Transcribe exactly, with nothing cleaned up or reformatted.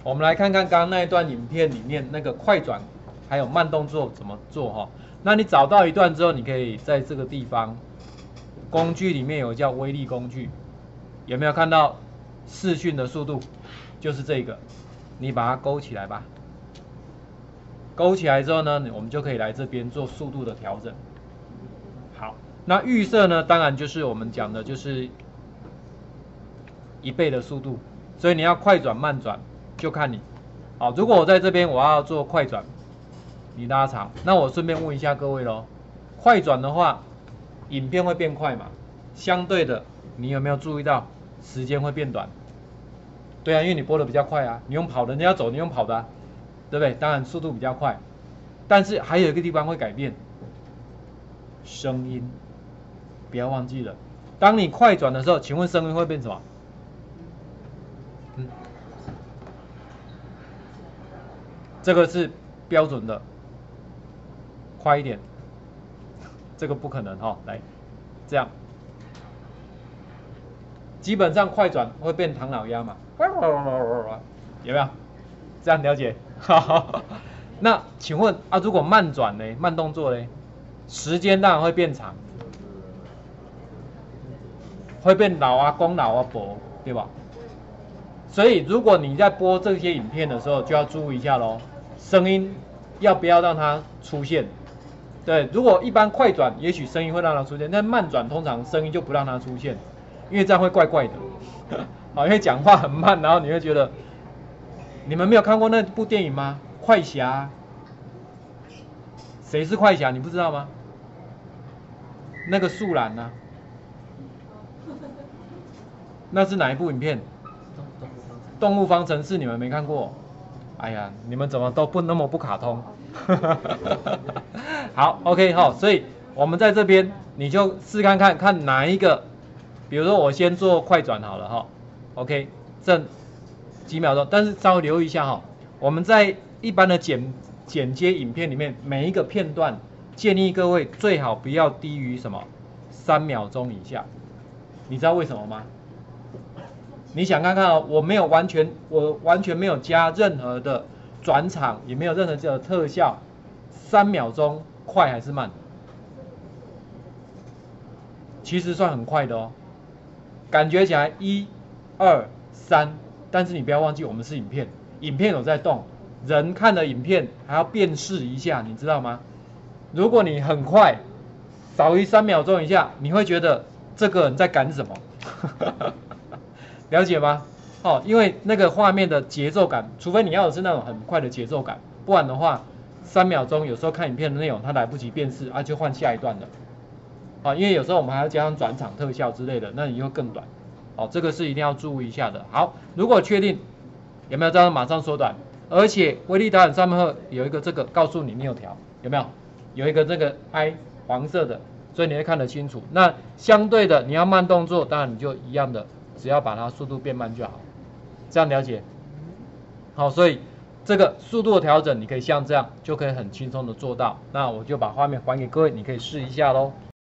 我们来看看刚刚那一段影片里面那个快转还有慢动作怎么做哈。那你找到一段之后，你可以在这个地方工具里面有叫威力工具，有没有看到视讯的速度？就是这个，你把它勾起来吧。勾起来之后呢，我们就可以来这边做速度的调整。好，那预设呢，当然就是我们讲的就是一倍的速度，所以你要快转慢转就看你。好，如果我在这边我要做快转，你拉长，那我顺便问一下各位咯，快转的话，影片会变快嘛？相对的，你有没有注意到时间会变短？对啊，因为你播的比较快啊，你用跑的，人家走，你用跑的、啊，对不对？当然速度比较快，但是还有一个地方会改变，声音，不要忘记了。当你快转的时候，请问声音会变什么？嗯，这个是标准的，快一点，这个不可能哈、哦。来，这样，基本上快转会变唐老鸭嘛？有没有？这样了解？那请问啊，如果慢转呢？慢动作呢？时间当然会变长，会变老阿公老阿婆，对吧？所以如果你在播这些影片的时候，就要注意一下咯，声音要不要让它出现？对，如果一般快转，也许声音会让它出现，但慢转通常声音就不让它出现，因为这样会怪怪的。好，因为讲话很慢，然后你会觉得，你们没有看过那部电影吗？快侠，谁是快侠？你不知道吗？那个树懒呢、啊？那是哪一部影片？动物方程式你们没看过？哎呀，你们怎么都不那么不卡通？好 ，OK 哈，所以我们在这边你就试看看，看哪一个，比如说我先做快转好了哈 ，OK， 剩几秒钟，但是稍微留意一下哈，我们在一般的剪剪接影片里面，每一个片段建议各位最好不要低于什么三秒钟以下，你知道为什么吗？你想看看哦，我没有完全，我完全没有加任何的转场，也没有任何的特效，三秒钟快还是慢？其实算很快的哦，感觉起来一、二、三，但是你不要忘记，我们是影片，影片有在动，人看的影片还要辨识一下，你知道吗？如果你很快，少于三秒钟以下，你会觉得这个人在赶什么？了解吗？哦，因为那个画面的节奏感，除非你要的是那种很快的节奏感，不然的话，三秒钟有时候看影片的内容，它来不及辨识啊，就换下一段了。啊，因为有时候我们还要加上转场特效之类的，那你会更短。哦，这个是一定要注意一下的。好，如果确定有没有这样马上缩短，而且威力导演上面有一个这个告诉你你有调，有没有？有一个这个 I 黄色的，所以你会看得清楚。那相对的，你要慢动作，当然你就一样的。只要把它速度变慢就好，这样了解。好，所以这个速度的调整，你可以像这样就可以很轻松的做到。那我就把画面还给各位，你可以试一下咯。